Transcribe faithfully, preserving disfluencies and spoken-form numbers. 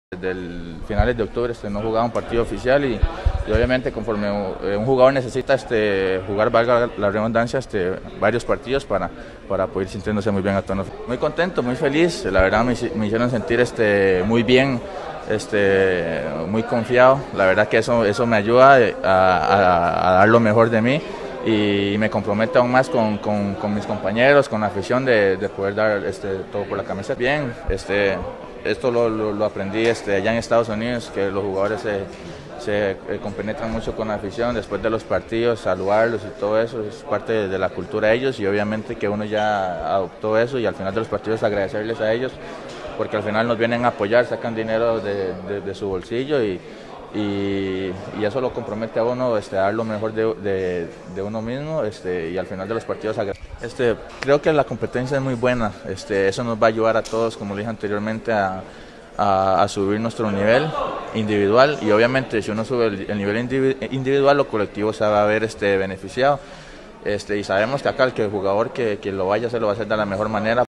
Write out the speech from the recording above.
Desde el finales de octubre este, no jugaba un partido oficial y, y obviamente conforme un jugador necesita este, jugar, valga la redundancia, este, varios partidos para, para poder ir sintiéndose muy bien a tono. Muy contento, muy feliz, la verdad me, me hicieron sentir este, muy bien, este, muy confiado, la verdad que eso, eso me ayuda a, a, a dar lo mejor de mí y me compromete aún más con, con, con mis compañeros, con la afición de, de poder dar este, todo por la camiseta. Bien, este, esto lo, lo, lo aprendí este, allá en Estados Unidos, que los jugadores se, se eh, compenetran mucho con la afición después de los partidos, saludarlos y todo eso, es parte de, de la cultura de ellos y obviamente que uno ya adoptó eso y al final de los partidos agradecerles a ellos porque al final nos vienen a apoyar, sacan dinero de, de, de su bolsillo y Y, y eso lo compromete a uno este, a dar lo mejor de, de, de uno mismo este, y al final de los partidos este, creo que la competencia es muy buena, este, eso nos va a ayudar a todos, como dije anteriormente, a, a, a subir nuestro nivel individual y obviamente si uno sube el, el nivel individual, lo colectivo se va a ver este, beneficiado este, y sabemos que acá el, que el jugador que, que lo vaya a hacer lo va a hacer de la mejor manera.